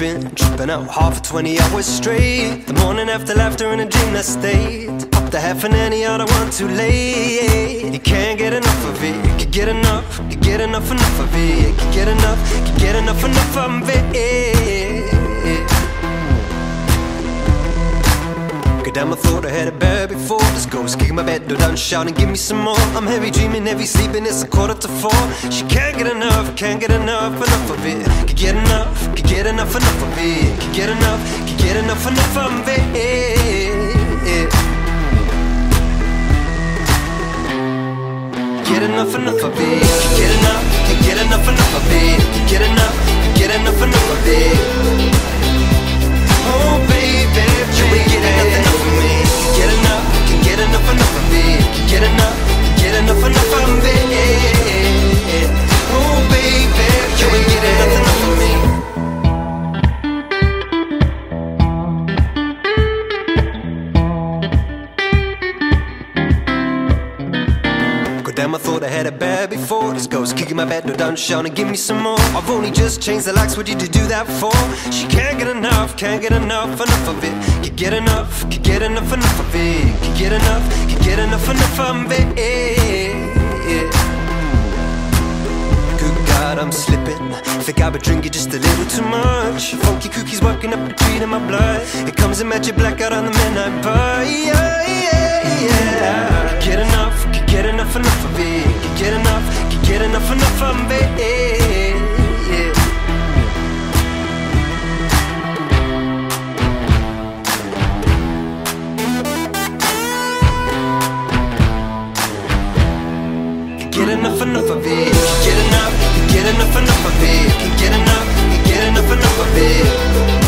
been tripping out half of 20 hours straight. The morning after laughter in a dreamless state. Up the half an any I don't want too late. You can't get enough of it. Can't get enough, can't get enough of it. Can't get enough, can't get enough of it. Damn, I thought I had it bad before. This ghost kicking my bed door down, shouting, give me some more. I'm heavy dreaming, heavy sleeping, it's 3:45. She can't get enough, can't get enough of it. Can get enough, can get enough of it. Can get enough, can get enough of it. Get enough of it. Can get enough, can get enough of it. Can get enough, can get enough of it. Oh baby, you ain't getting nothing off of me. Can get enough, can get enough of it. Can get enough, can get enough of it. Oh baby, you ain't getting nothing off of me. Damn, I thought I had it bad before. This ghost kicking my bed door down, shouting, give me some more. I've only just changed the locks, what did you do that for? She can't get enough, can't get enough of it. Can get enough, can get enough of it. Can get enough, can get enough of it. Good God, I'm slipping. Think I've been drinking just a little too much. Funky cookies working up a treat in my blood. It comes in magic blackout on the midnight bar. Yeah. Can get enough, can get enough of it. Can get enough, can get enough of it. Get enough of it. Get enough, get enough of it. Can get enough, can get enough of it.